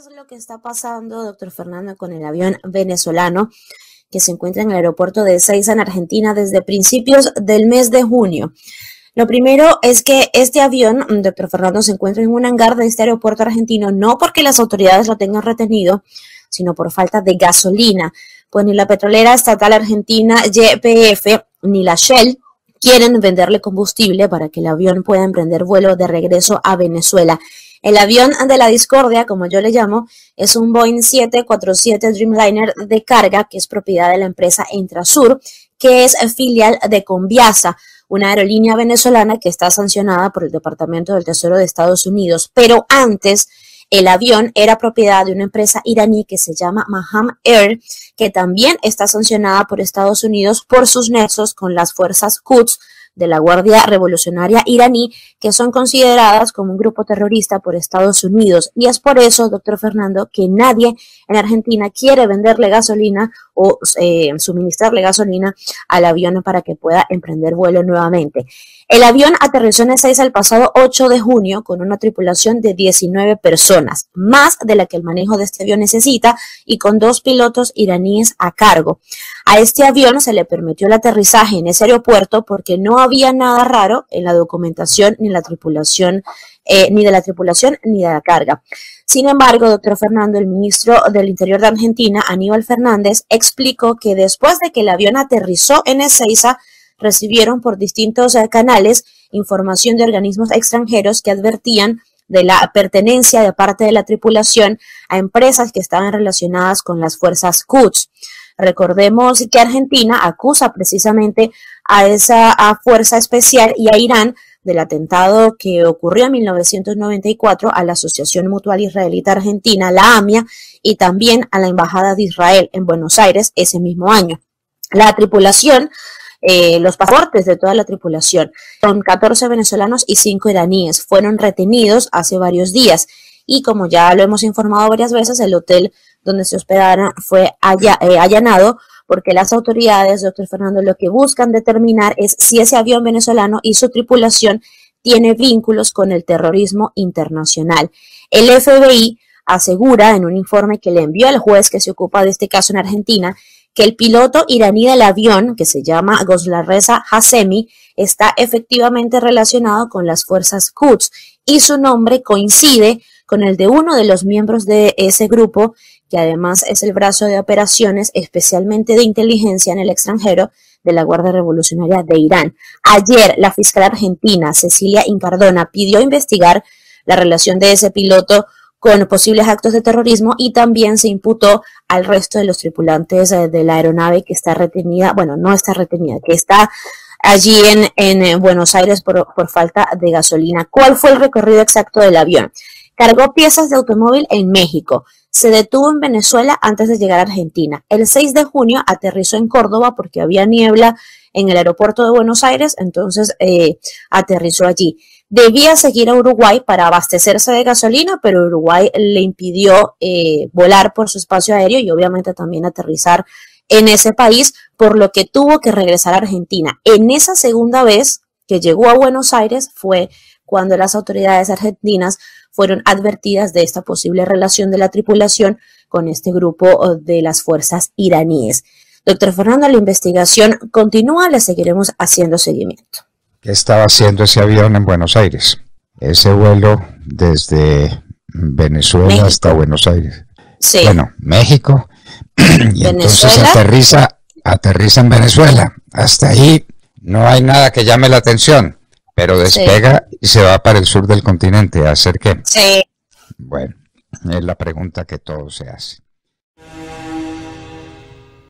es lo que está pasando, doctor Fernando, con el avión venezolano que se encuentra en el aeropuerto de Ezeiza, en Argentina, desde principios del mes de junio? Lo primero es que este avión, doctor Fernando, se encuentra en un hangar de este aeropuerto argentino, no porque las autoridades lo tengan retenido, sino por falta de gasolina. Pues ni la petrolera estatal argentina YPF ni la Shell quieren venderle combustible para que el avión pueda emprender vuelo de regreso a Venezuela. El avión de la discordia, como yo le llamo, es un Boeing 747 Dreamliner de carga que es propiedad de la empresa Intrasur, que es filial de Conviasa, una aerolínea venezolana que está sancionada por el Departamento del Tesoro de Estados Unidos. Pero antes, el avión era propiedad de una empresa iraní que se llama Maham Air, que también está sancionada por Estados Unidos por sus nexos con las fuerzas Quds de la Guardia Revolucionaria iraní, que son consideradas como un grupo terrorista por Estados Unidos. Y es por eso, doctor Fernando, que nadie en Argentina quiere venderle gasolina o suministrarle gasolina al avión para que pueda emprender vuelo nuevamente. El avión aterrizó en Ezeiza el pasado 8 de junio con una tripulación de 19 personas, más de la que el manejo de este avión necesita, y con 2 pilotos iraníes a cargo. A este avión se le permitió el aterrizaje en ese aeropuerto porque no había nada raro en la documentación ni la tripulación, ni de la tripulación ni de la carga. Sin embargo, doctor Fernando, el ministro del Interior de Argentina, Aníbal Fernández, explicó que después de que el avión aterrizó en Ezeiza, recibieron por distintos canales información de organismos extranjeros que advertían de la pertenencia de parte de la tripulación a empresas que estaban relacionadas con las fuerzas Quds. Recordemos que Argentina acusa precisamente a esa fuerza especial y a Irán del atentado que ocurrió en 1994 a la Asociación Mutual Israelita Argentina, la AMIA, y también a la Embajada de Israel en Buenos Aires ese mismo año. La tripulación, los pasaportes de toda la tripulación, son 14 venezolanos y 5 iraníes, fueron retenidos hace varios días y, como ya lo hemos informado varias veces, el hotel donde se hospedaron fue allanado porque las autoridades, doctor Fernando, lo que buscan determinar es si ese avión venezolano y su tripulación tiene vínculos con el terrorismo internacional. El FBI asegura en un informe que le envió al juez que se ocupa de este caso en Argentina que el piloto iraní del avión, que se llama Ghoslarreza Hassemi, está efectivamente relacionado con las fuerzas Quds y su nombre coincide con el de uno de los miembros de ese grupo, que además es el brazo de operaciones especialmente de inteligencia en el extranjero de la Guardia Revolucionaria de Irán. Ayer, la fiscal argentina Cecilia Incardona pidió investigar la relación de ese piloto con posibles actos de terrorismo y también se imputó al resto de los tripulantes de la aeronave que está retenida, bueno, no está retenida, que está allí en Buenos Aires por falta de gasolina. ¿Cuál fue el recorrido exacto del avión? Cargó piezas de automóvil en México. Se detuvo en Venezuela antes de llegar a Argentina. El 6 de junio aterrizó en Córdoba porque había niebla en el aeropuerto de Buenos Aires, entonces aterrizó allí. Debía seguir a Uruguay para abastecerse de gasolina, pero Uruguay le impidió volar por su espacio aéreo y obviamente también aterrizar en ese país, por lo que tuvo que regresar a Argentina. En esa segunda vez que llegó a Buenos Aires fue cuando las autoridades argentinas fueron advertidas de esta posible relación de la tripulación con este grupo de las fuerzas iraníes. Doctor Fernando, la investigación continúa, le seguiremos haciendo seguimiento. ¿Qué estaba haciendo ese avión en Buenos Aires? Ese vuelo desde Venezuela México hasta Buenos Aires. Sí. Bueno, México. Y entonces aterriza en Venezuela. Hasta ahí no hay nada que llame la atención, pero despega y se va para el sur del continente. ¿A hacer qué? Sí. Bueno, es la pregunta que todos se hacen.